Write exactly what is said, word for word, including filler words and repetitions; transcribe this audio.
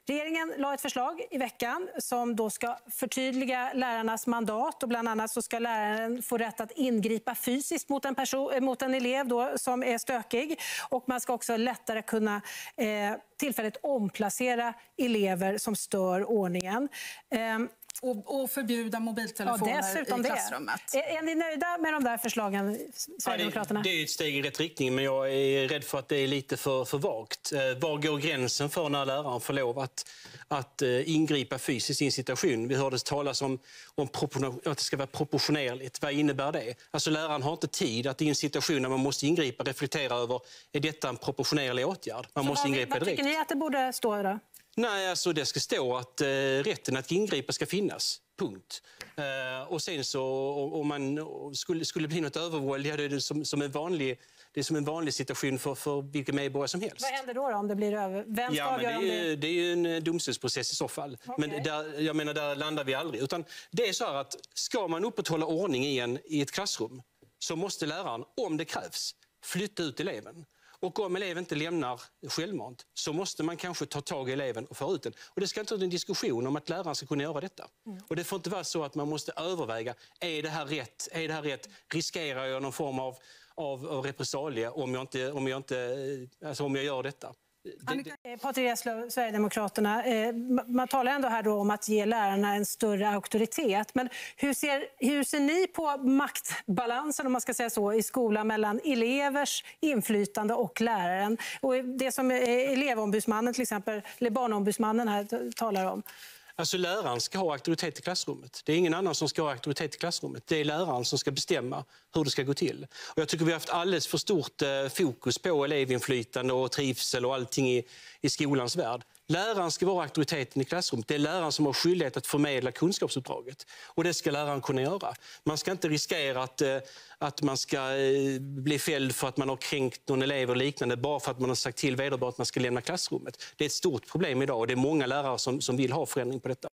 Regeringen la ett förslag i veckan som då ska förtydliga lärarnas mandat och bland annat så ska läraren få rätt att ingripa fysiskt mot en, person, mot en elev då som är stökig, och man ska också lättare kunna eh, tillfälligt omplacera elever som stör ordningen. Eh, Och, och förbjuda mobiltelefoner ja, i klassrummet. Det. Är, är ni nöjda med de där förslagen, Sverigedemokraterna? Ja, det, det är ett steg i rätt riktning, men jag är rädd för att det är lite för, för vagt. Eh, var går gränsen för när läraren får lov att, att eh, ingripa fysiskt i en situation? Vi hörde talas om, om att det ska vara proportionerligt. Vad innebär det? Alltså läraren har inte tid att i en situation när man måste ingripa reflektera över, är detta en proportionerlig åtgärd? Man Så måste vad, ingripa vad direkt. Vad tycker ni att det borde stå då? Nej, alltså det ska stå att eh, rätten att ingripa ska finnas. Punkt. Eh, och sen så om man skulle, skulle bli något övervåld, ja, det är det som, som en vanlig, det är som en vanlig situation för, för vilken medborgare som helst. Vad händer då, då om det blir över? Vem ska ja, men det, är, det... det är ju en domstolsprocess i så fall. Okay. Men där, jag menar, där landar vi aldrig. Utan det är så här att ska man upprätthålla ordning i, en, i ett klassrum så måste läraren, om det krävs, flytta ut eleven. Och om eleven inte lämnar självmant så måste man kanske ta tag i eleven och föra ut den. Och det ska inte vara en diskussion om att läraren ska kunna göra detta. Mm. Och det får inte vara så att man måste överväga, är det här rätt? Är det här rätt? Riskerar jag någon form av, av, av repressalie om jag, inte, om, jag inte, alltså om jag gör detta? Patrik Reslow, Sverigedemokraterna, eh, man talar ändå här då om att ge lärarna en större auktoritet. Men hur ser, hur ser ni på maktbalansen, om man ska säga så, i skolan mellan elevers inflytande och läraren? Och det som elevombudsmannen, till exempel, eller barnombudsmannen här talar om. Alltså läraren ska ha auktoritet i klassrummet. Det är ingen annan som ska ha auktoritet i klassrummet. Det är läraren som ska bestämma hur det ska gå till. Och jag tycker vi har haft alldeles för stort eh, fokus på elevinflytande och trivsel och allting i, i skolans värld. Läraren ska vara auktoriteten i klassrummet. Det är läraren som har skyldighet att förmedla kunskapsuppdraget. Och det ska läraren kunna göra. Man ska inte riskera att, eh, att man ska eh, bli fälld för att man har kränkt någon elev och liknande bara för att man har sagt till vederbörande att man ska lämna klassrummet. Det är ett stort problem idag och det är många lärare som, som vill ha förändring på detta.